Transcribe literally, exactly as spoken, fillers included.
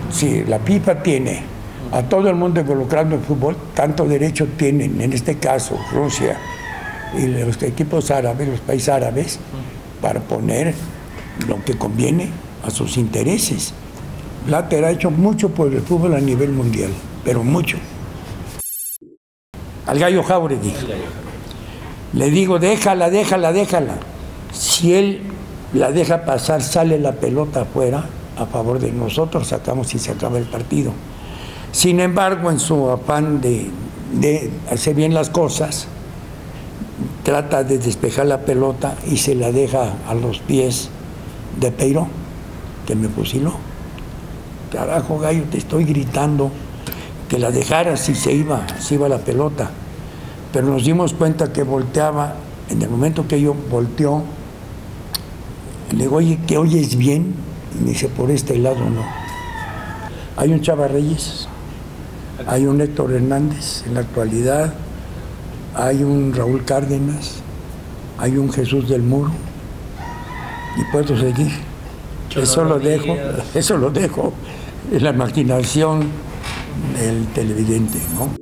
si la FIFA tiene a todo el mundo involucrado en el fútbol, tanto derecho tienen, en este caso, Rusia y los equipos árabes, los países árabes, para poner lo que conviene a sus intereses. Blatter ha hecho mucho por el fútbol a nivel mundial, pero mucho. Al Gallo Jáuregui le digo, déjala, déjala, déjala. Si él la deja pasar, sale la pelota afuera, a favor de nosotros, sacamos y se acaba el partido. Sin embargo, en su afán de, de hacer bien las cosas, trata de despejar la pelota y se la deja a los pies de Peiró, que me fusiló. Carajo, Gallo, te estoy gritando que la dejaras y se iba, se iba la pelota. Pero nos dimos cuenta que volteaba, en el momento que yo volteó, le digo, oye, ¿que oyes bien? Y me dice, por este lado no. Hay un Chava Reyes, hay un Héctor Hernández en la actualidad, hay un Raúl Cárdenas, hay un Jesús del Muro, y puedo seguir. Eso lo dejo, eso lo dejo en la imaginación del televidente, ¿no?